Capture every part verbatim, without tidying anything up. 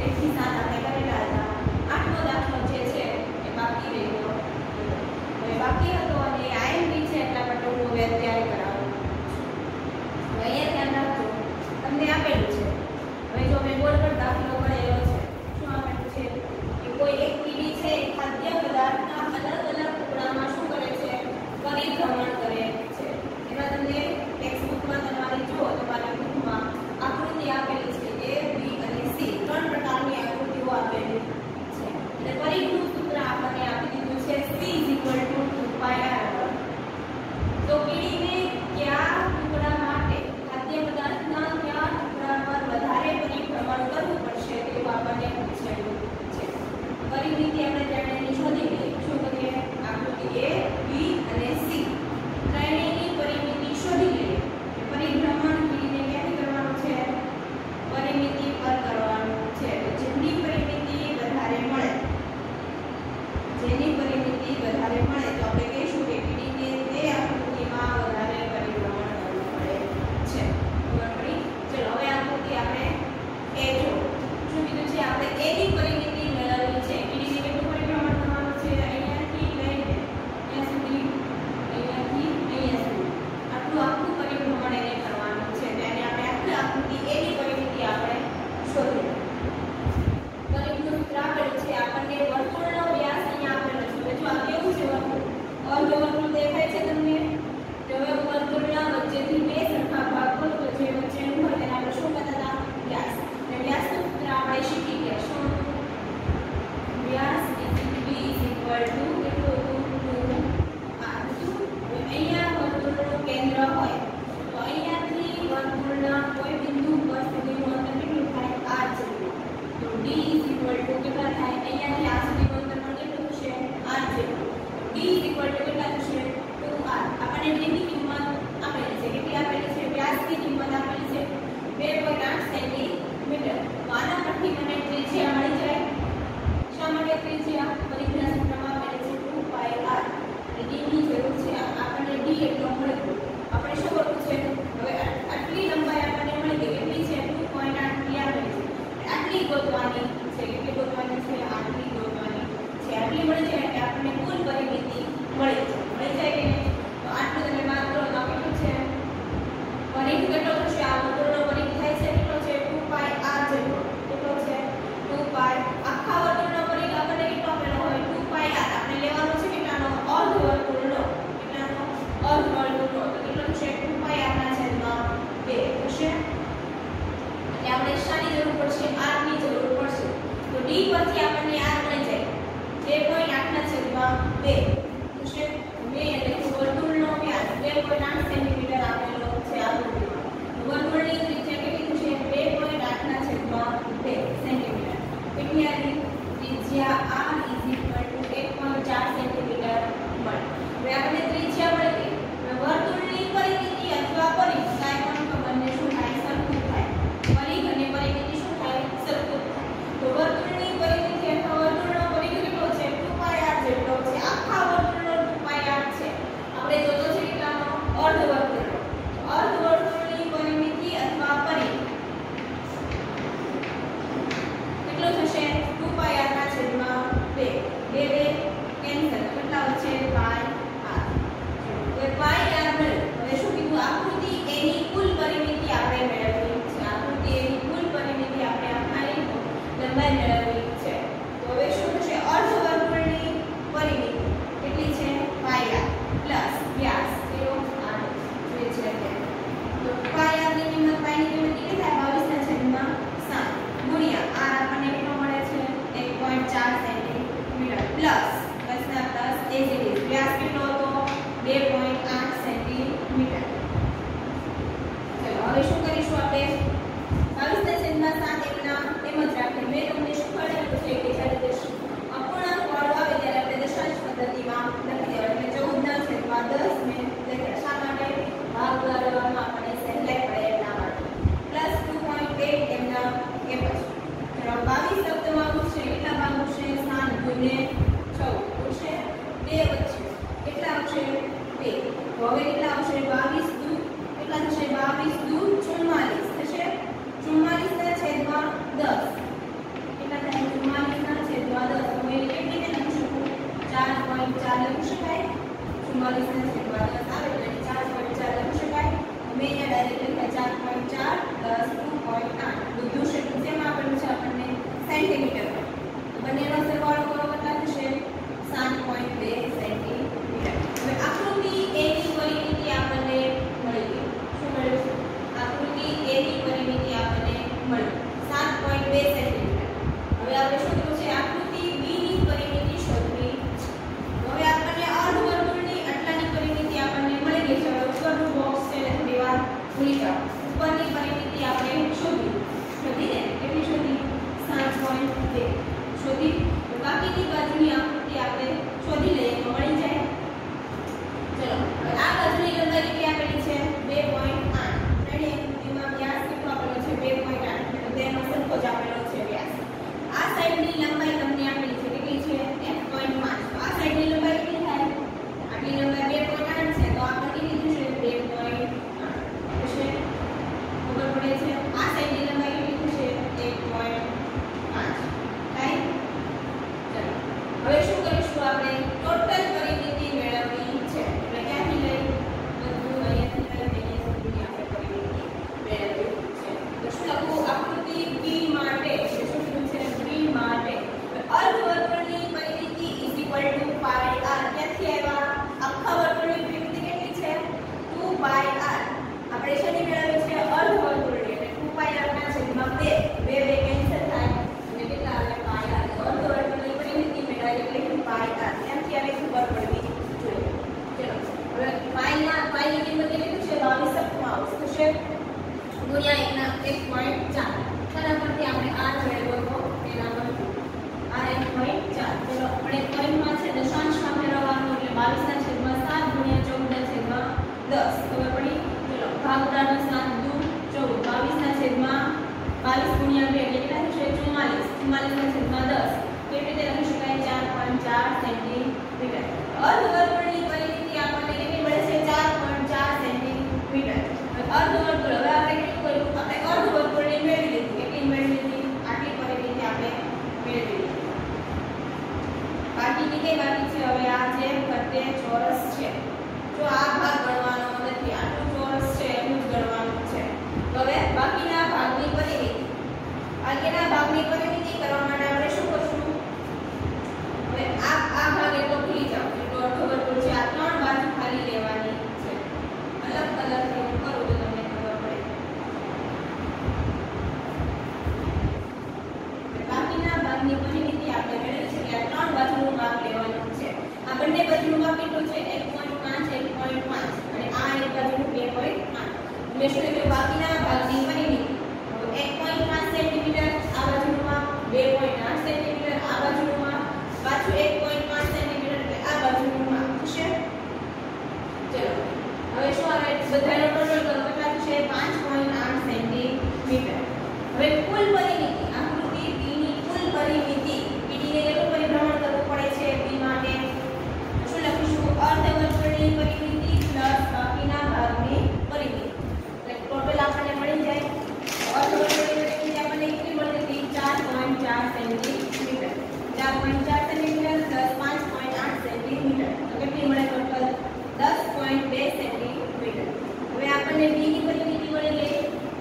એક થી સાત આપણે કરેલા હતા. આઠમો દાખલો જે છે એ બાકી રહી ગયો. હવે બાકી હતો અને આઈએમપી છે એટલા માટે હું હવે અત્યારે કરાવું. હવે અહીંયા ધ્યાન રાખજો, તમને આપેલું છે. હવે જો મેં બોર્ડ પર દાખલો કરેલો છે, શું આપેલું છે કે કોઈ એક કીડી છે ખાદ્ય પદાર્થના અલગ અલગ ટુકડામાં શું કરે છે, પરિભ્રમણ કરે છે. એમાં તમને ટેક્સ્ટ બુકમાં તમારી જો તમારી બુકમાં આકૃતિ આપેલી છે એ, બી અને સી ત્રણ પ્રકારની આકૃતિઓ આપેલી છે. અને પરિભ્રમણ સૂત્ર આપણને આપી દીધું છે સી ટુ પાઈ આર. તો કીડીને કયા ટુકડા માટે ખાદ્ય પદાર્થના કયા ટુકડા પર વધારે પરિભ્રમણ કરવું પડશે તેવું આપણને પૂછેલું છે. પરિમિતિ આપણે ત્રણેયની શોધી લઈએ. શું કરીએ? આકૃતિ એ, બી અને સી ત્રણેયની પરિમિતિ શોધી લઈએ. પરિભ્રમણ કીડીને ક્યાંથી કરવાનું છે? પરિમિતિ પર કરવાનું છે. તો જેની પરિમિતિ વધારે મળે, જેની પરિમિતિ વધારે મળે તો આપણે કહીશું કે કીડીને તે આકૃતિમાં વધારે પરિભ્રમણ કરવું પડે છે. ખબર પડી? ચલો હવે આકૃતિ આપણે એ જો શું કીધું છે, આપણે એ ની પરિમિતિ મેળવવી છે. કીડીને કેટલું પરિભ્રમણ કરવાનું છે? અહીંયાથી લઈને ત્યાં સુધી, અહીંયાથી અહીંયા સુધી આટલું આખું પરિભ્રમણ એને કરવાનું છે. તેને આપણે આખી આકૃતિ એ ની પરિમિતિ આપણે શોધીએ. પરિભ્રમણ સૂત્ર આપેલું છે આપણને. વર્તુળનો વ્યાસ અહીંયા આપેલો છે. જો આ કેવું છે વર્તુળ? અર્ધવર્તુળ દેખાય છે તમને? તો હવે વર્તુળના વચ્ચેથી બે સરખા ભાગ હોય તો જે વચ્ચેનું હોય તેને આપણે શું કહેતા હતા? વ્યાસ. અને વ્યાસનું સૂત્ર આપણે શીખી ગયા. શું? વ્યાસ બી ઇક્વલ ટુ કેટલું હતું? Two R. હવે અહીંયા વર્તુળનું કેન્દ્ર હોય તો અહીંયાથી વર્તુળના કોઈ બિંદુ પર સુધીનું અંતર કેટલું થાય? આર જેટલું. તો ડી ઇક્વલ ટુ કેટલા થાય? અહીંયાથી આર સુધીનું અંતર પણ કેટલું થશે? આર જેટલું. ડી ઇક્વલ ટુ કેટલા થશે? Two R. આપણને ડીની કિંમત આપેલી છે. કેટલી આપેલી છે? વ્યાસની કિંમત આપેલી છે બે પોઈન્ટ આઠ સેન્ટીમીટર. તો આના પરથી મને ત્રિજ્યા મળી જાય. શા માટે ત્રિજ્યા? પરિઘના સૂત્રમાં આપેલી છે ટુ પાઈ આર. અને ડીની જરૂર છે આપણને. ડી એટલો મળે આપણે શું કરવું છે? હવે આટલી લંબાઈ આપણને મળી ગઈ. કેટલી છે? ટુ પોઈન્ટ આઠ ડી આપેલી છે. આટલી ગોતવાની છે. કેટલી ગોતવાની છે? આટલી ગોતવાની છે. આટલી મળી જાય એટલે આપણને કુલ પરિમિતિ મળી જાય. મળી જાય કે નહીં? તો આટલું તમે બાદ કરો તો કેટલું છે? પરિઘ કેટલો થશે? આ વર્તુળનો પરિઘ થાય છે કેટલો છે? ટુ પાઈ આર જેટલો. કેટલો છે? Two pi. આખા વર્તુળનો પરિઘ આપણને કેટલો આપેલો હોય? Two pi R. આપણે લેવાનો છે કેટલાનો? અર્ધ વર્તુળનો. કેટલાનો? અર્ધ વર્તુળનો. તો કેટલો થશે? ટુ પાઈ આર ના છેદમાં બે થશે. એટલે આપણે શાની જરૂર પડશે? આર ની જરૂર પડશે. તો ડી પરથી આપણને આર મળી જાય. બે પોઈન્ટ આઠ ના છેદમાં બે થશે. બે એટલે વર્તુળનો વ્યાસ બે પોઈન્ટ આઠ સેન્ટીમીટર આપેલો છે આકૃતિમાં. વર્તુળની ત્રિજ્યા કેટલી થશે? બે પોઈન્ટ આઠ ના છેદમાં બે સેન્ટીમીટર. કેટલી આવી? ત્રિજ્યા આર ઇઝ ઇક્વલ ટુ એક પોઈન્ટ ચાર સેન્ટીમીટર મળે. હવે આપણે ત્રિજ્યા મળી ગઈ. હવે વર્તુળની પરિમિતિ અથવા પરિઘ કાંઈ પણ બંને શું થાય? સરખું થાય. પરિઘ અને પરિમિતિ શું થાય? સરખું થાય. તો વર્તુળની પરિમિતિ અથવા વર્તુળનો પરિઘ કેટલો છે? ટુ પાઈ આર જેટલો છે. આખા વર્તુળનો ટુ પાઈ આર છે. આપણે જોતો છે કેટલાનો? અર્ધ વર્તુળનો. અર્ધ વર્તુળની પરિમિતિ અથવા પરિઘ કેટલો થશે? ટુ પાઈ આર ના છેદમાં બે. બે બે કેન્સલ. કેટલા વચ્ચે? Pi R. હવે પાઈ આર મળ્યું. હવે શું કીધું? આકૃતિ એ ની કુલ પરિમિતિ આપણે મેળવવી છે. આકૃતિ એ ની કુલ પરિમિતિ આપણે આપવાની લંબાઈ મેળવવી છે. તો હવે શું થશે? અર્ધ વર્તુળની પરિમિતિ કેટલી છે? પાઈ આર પ્લસ વ્યાસ કેટલો? આર જે છે તે. તો પાઈ આર ની કિંમત, પાઈ ની કિંમત કેટલી થાય? બાવીસ ના છેદમાં સાત ગુણ્યા આર આપણને કેટલો મળે છે? એક પોઈન્ટ ચાર સેન્ટીમીટર પ્લસ પ્લસ ના પ્લસ એજ ઇટ ઇઝ. વ્યાસ કેટલો હતો? બે પોઈન્ટ આઠ સેન્ટીમીટર. ચલો હવે શું કરીશું આપણે? બાવીસ ના છેદમાં સાત એકના એમ જ રાખીએ. મેં તમને શું ચુમ્માલીસ ને છેદમાં દસ આવે એટલે ચાર પોઈન્ટ ચાર લખી શકાય. મેં અહીંયા ડાયરેક્ટ લખ્યા ચાર પોઈન્ટ ચાર પ્લસ ટુ પોઈન્ટ આઠ. બધું શેડ્યુલ શેમાં આપેલું છે આપણને? સેન્ટીમીટરમાં. બંનેનો સરવાળો કરો કેટલા થશે? સાત પોઈન્ટ બે સેન્ટીમીટર. હવે આકૃતિ A ની પરિમિતિ આપણને મળી ગઈ. શું મળ્યું? આકૃતિ A ની પરિમિતિ આપણને મળી સાત પોઈન્ટ બે સેન્ટીમીટર. હવે આપણે શું કીધું છે? આકૃતિ B ની પરિમિતિ શોધવી. હવે આપણને અર્ધવર્તુળની આટલાની પરિમિતિ આપણને મળી ગઈ છે. હવે ઉપરનું બોક્સ છે થોડી વાર ભૂલી જાઓ. ઉપરની પરિમિતિ આપણે શોધી શોધી ને કેટલી શોધી? સાત પોઈન્ટ બે શોધી. બાકીની બાજુની આકૃતિ આપણે શોધી લઈએ તો મળી જાય. ચલો હવે આ બાજુની લંબાઈ કેટલી આપેલી છે? બે પોઈન્ટ આઠ. અને એમાં વ્યાસ કેટલો આપેલો છે? બે પોઈન્ટ આઠ. એટલે તેનો સરખો જ આપેલો છે વ્યાસ. આ સાઈડની લંબાઈ તમને આપેલી છે કેટલી છે? એક પોઈન્ટ પાંચ. તો આ સાઈડની લંબાઈ કેટલી થાય? આટલી લંબાઈ બે પોઈન્ટ આઠ છે. તો આપણે કેટલી થશે? બે પોઈન્ટ આઠ થશે. ખબર પડે છે? આ સાઈડની લંબાઈ કેટલી થશે? એક પોઈન્ટ પાંચ. થાય? ચલો હવે શું કરીશું? આપણે ટોટલ પરિમિતિ મેળવવી છે. એટલે ક્યાંથી લઈ? બધું અહીંયાથી લઈ અહીંયા સુધીની આપણે પરિમિતિ મેળવવી છે. તો શું લખવું? આકૃતિ B માટે શું કીધું છે? B માટે અર્ધવર્તુળની પરિમિતિ is equal to pi r. ક્યાંથી આવ્યા? આખા વર્તુળની પરિમિતિ કેટલી છે? Two pi r. આપણે શેની મેળવવી છે? અર્ધવર્તુળની. એટલે ટુ પાઈ r ના છેદમાં બે. બે બે કેન્સલ થાય અને કેટલા આવે? પાઈ r. અર્ધવર્તુળની પરિમિતિ મેળવવી એટલે ટુ પાઈ r. ત્યાંથી આવે ખબર પડવી જોઈએ. ચલો હવે પાઈ ના પાઈની કિંમત કેટલી છે? બાવીસ અઠ્ઠાવીસ થશે ગુણ્યા એક ના એક પોઈન્ટ ચાર. તેના પરથી આપણે r મેળવ્યો તો તેના પરથી r એક પોઈન્ટ ચાર. ચલો આપણે પોઈન્ટમાં છે દશાંશમાં ફેરવવાનું એટલે બાવીસ ના છેદમાં સાત ગુણ્યા ચૌદ ના છેદમાં દસ. ખબર પડી? ચલો ભાગોડાનો સાત દુ ચૌદ. બાવીસ ના છેદમાં બાવીસ ગુણ્યા બે એટલે કેટલા થશે? ચુમ્માલીસ. ચુમ્માલીસ ના છેદમાં દસ. કેવી રીતે લખી શકાય? ચાર પોઈન્ટ ચાર સેન્ટીમીટર. અર્ધવર્તુળની પરિમિતિ આપણને કેટલી મળે છે? ચાર પોઈન્ટ ચાર સેન્ટીમીટર. અર્ધવર્તુળ હવે આપણે કેટલું કર્યું? આપણે અર્ધવર્તુળની મેળવી લીધી. કેટલી મેળવી લીધી? આટલી પરિમિતિ આપણે મેળવી લીધી. બાકીની કઈ બાકી છે? હવે આ જે ફરતે ચોરસ છે. જો આ ભાગ ગણવાનો નથી, આટલું ચોરસ છે એટલું જ ગણવાનું છે. તો હવે બાકીના ભાગની પરિમિતિ બાકીના ભાગની પરિમિતિ કરવા માટે આપણે શું કરશું? હવે આ આ ભાગ એટલો ભૂલી જાઓ. એટલો અર્ધવર્તુળ છે. આ ત્રણ બાજુ ખાલી લેવાની છે. અલગ કલરથી હું કરું તો તમને ખબર પડે. બાકીના ભાગની પરિમિતિ આપણે મેળવી છે કે આ ત્રણ બાજુનો ભાગ લેવાનો છે. આ બંને બાજુનો ભાગ કેટલો છે? એક પોઈન્ટ પાંચ એક પોઈન્ટ પાંચ અને આ એક બાજુનો બે પોઈન્ટ આઠ. મેં શું કહ્યું? બાકીના ભાગની પરિમિતિ એક પોઈન્ટ પાંચ સેન્ટીમીટર આ બાજુનો ભાગ, બે પોઈન્ટ આઠ સેન્ટીમીટર આ બાજુનો ભાગ, પાછું એક પોઈન્ટ પાંચ સેન્ટીમીટર એટલે આ બાજુનો ભાગ થશે. ચલો હવે શું આવે? બધાનો ટોટલ કરો કેટલા થશે? પાંચ પોઈન્ટ આઠ સેન્ટીમીટર. હવે કુલ પરિમિતિ આકૃતિ B ની કુલ પરિમિતિ B D ને કેટલું પરિભ્રમણ કરવું પડે છે? B માટે શું લખીશું? અર્ધવર્તુળની પરિમિતિ પ્લસ બાકીના ભાગની પરિમિતિ. એટલે ટોટલ આપણને મળી જાય. અર્ધવર્તુળની પરિમિતિ આપણને કેટલી મળી હતી? ચાર પોઈન્ટ ચાર સેન્ટીમીટર. ચાર પોઈન્ટ ચાર સેન્ટીમીટર પ્લસ પાંચ પોઈન્ટ આઠ સેન્ટીમીટર. તો કેટલી મળે ટોટલ? દસ પોઈન્ટ બે સેન્ટીમીટર. હવે આપણને B ની પરિમિતિ મળી ગઈ.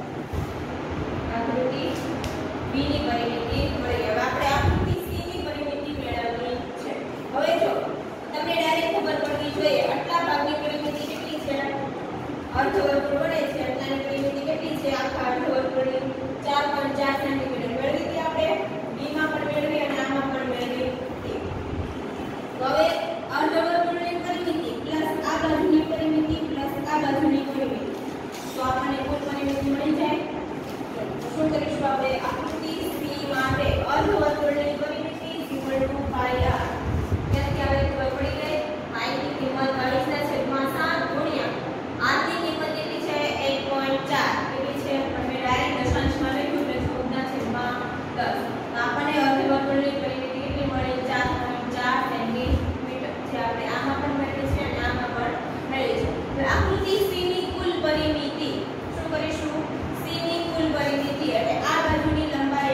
આકૃતિ B ની પરિમિતિ મળી ગઈ. હવે આપણે આકૃતિ C ની પરિમિતિ મેળવવી છે. હવે જો તમને ડાયરેક્ટ ખબર પડવી જોઈએ આટલા ભાગની પરિમિતિ કેટલી છે? અર્ધવર્તુળ વડે છે એટલાની પરિમિતિ કેટલી છે? આખા અર્ધવર્તુળની ચાર પોઈન્ટ ચાર સેન્ટીમીટર મેળવી હતી આપણે. B માં પણ મેળવી અને આમાં પણ મેળવી હતી. તો હવે અર્ધવર્તુળની પરિમિતિ પ્લસ આ બાજુની પરિમિતિ પ્લસ આ બાજુની પરિમિતિ તો આપણને કુલ પરિમિતિ મળી જાય. શું કરીશું આપણે? આકૃતિ C માટે અર્ધવર્તુળની પરિમિતિ ઇક્વલ ટુ પાઈ r. ક્યાંથી આવે ખબર પડી ગઈ? પાઈ ની કિંમત બાવીસ ના છેદમાં સાત ગુણ્યા r ની કિંમત કેટલી છે? એક પોઈન્ટ ચાર. કેટલી છે? પણ મેં ડાયરેક્ટ દશાંશમાં લખ્યું એટલે ચૌદ ના છેદમાં દસ. તો આપણને અર્ધવર્તુળની પરિમિતિ કેટલી મળી? ચાર પોઈન્ટ ચાર સેન્ટીમીટર. જે આપણે આમાં પણ મેળવી છે અને આમાં પણ મેળવી છે. હવે આકૃતિ C ની કુલ પરિમિતિ શું કરીશું? C ની કુલ પરિમિતિ એટલે આ બાજુની લંબાઈ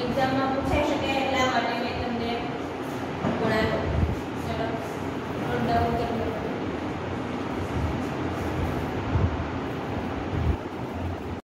એક્ઝામમાં પૂછાઈ શકે